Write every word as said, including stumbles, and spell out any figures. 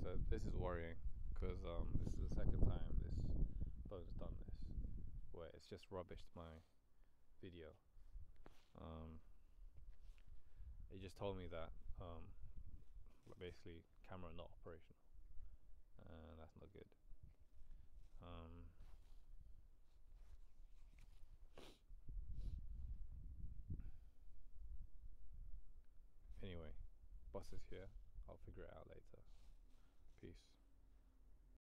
said, this is worrying because um, this is the second time this phone's done this, where it's just rubbished my video. Um, it just told me that um, basically camera not operational, and that's not good. Um, anyway, bus is here. I'll figure it out later. Peace.